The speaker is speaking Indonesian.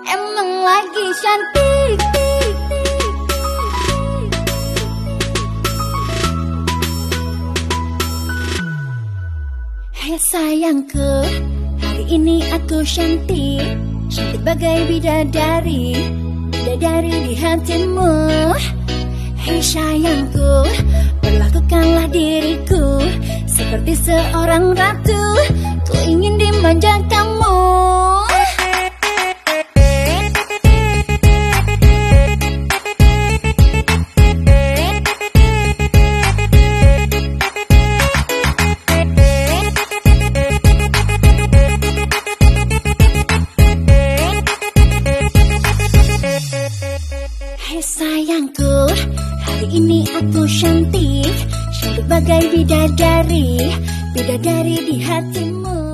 emang lagi cantik. Hai sayangku, hari ini aku cantik, cantik bagai bidadari, bidadari di hatimu. Hei sayangku, perlakukanlah diriku seperti seorang ratu, ku ingin dimanja kamu. Hei sayangku, hari ini aku cantik, cantik bagai bidadari, bidadari di hatimu.